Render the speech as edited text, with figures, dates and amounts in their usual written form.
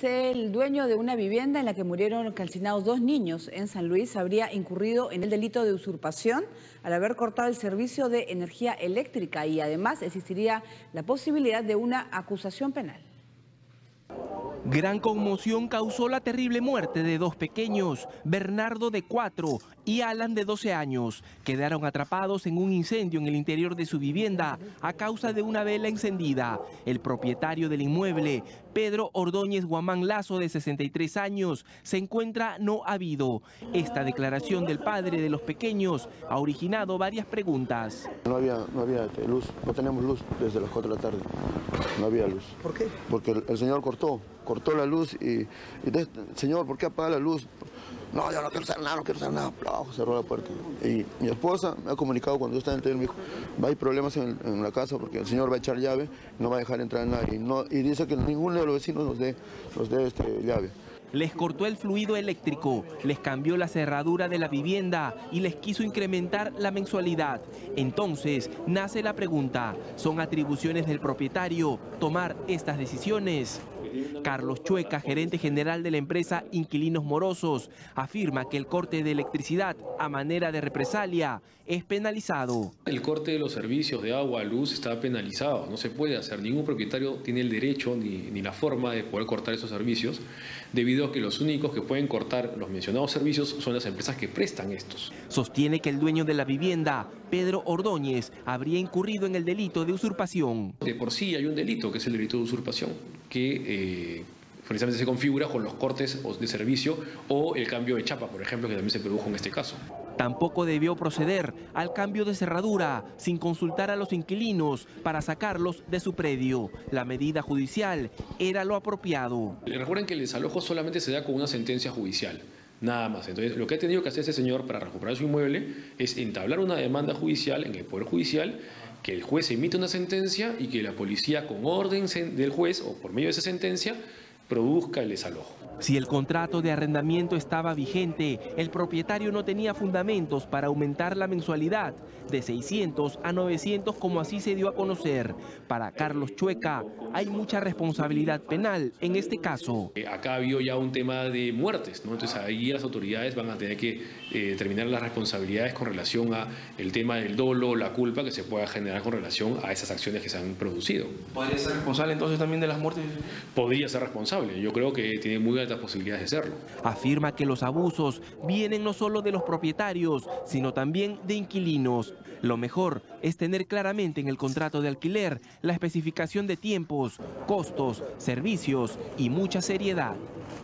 Luis, el dueño de una vivienda en la que murieron calcinados 2 niños en San Luis, habría incurrido en el delito de usurpación al haber cortado el servicio de energía eléctrica y además existiría la posibilidad de una acusación penal. Gran conmoción causó la terrible muerte de 2 pequeños, Bernardo de 4 y Alan de 12 años. Quedaron atrapados en un incendio en el interior de su vivienda a causa de una vela encendida. El propietario del inmueble, Pedro Ordóñez Guamán Lazo, de 63 años, se encuentra no habido. Esta declaración del padre de los pequeños ha originado varias preguntas. No había luz, no tenemos luz desde las 4 de la tarde, no había luz. ¿Por qué? Porque el señor cortó la luz y señor, ¿por qué apaga la luz? No, yo no quiero hacer nada, cerró la puerta. Y mi esposa me ha comunicado cuando yo estaba en el taller, me dijo, va a haber problemas en la casa porque el señor va a echar llave, no va a dejar entrar a nadie. Y dice que ninguno de los vecinos nos dé llave. Les cortó el fluido eléctrico, les cambió la cerradura de la vivienda y les quiso incrementar la mensualidad. Entonces nace la pregunta, ¿son atribuciones del propietario tomar estas decisiones? Carlos Chueca, gerente general de la empresa Inquilinos Morosos, afirma que el corte de electricidad a manera de represalia es penalizado. El corte de los servicios de agua, luz está penalizado, no se puede hacer. Ningún propietario tiene el derecho ni la forma de poder cortar esos servicios, debido a que los únicos que pueden cortar los mencionados servicios son las empresas que prestan estos. Sostiene que el dueño de la vivienda, Pedro Ordóñez, habría incurrido en el delito de usurpación. De por sí hay un delito, que es el delito de usurpación, que precisamente se configura con los cortes de servicio o el cambio de chapa, por ejemplo, que también se produjo en este caso. Tampoco debió proceder al cambio de cerradura sin consultar a los inquilinos para sacarlos de su predio. La medida judicial era lo apropiado. Recuerden que el desalojo solamente se da con una sentencia judicial, nada más. Entonces, lo que ha tenido que hacer ese señor para recuperar su inmueble es entablar una demanda judicial en el Poder Judicial, que el juez emite una sentencia y que la policía, con orden del juez o por medio de esa sentencia, produzca el desalojo. Si el contrato de arrendamiento estaba vigente, el propietario no tenía fundamentos para aumentar la mensualidad de 600 a 900, como así se dio a conocer. Para Carlos Chueca, hay mucha responsabilidad penal en este caso. Acá ha habido ya un tema de muertes, ¿no? Entonces ahí las autoridades van a tener que determinar las responsabilidades con relación a el tema del dolo, la culpa que se pueda generar con relación a esas acciones que se han producido. ¿Podría ser responsable entonces también de las muertes? Podría ser responsable. Yo creo que tiene muy altas posibilidades de serlo. Afirma que los abusos vienen no solo de los propietarios, sino también de inquilinos. Lo mejor es tener claramente en el contrato de alquiler la especificación de tiempos, costos, servicios y mucha seriedad.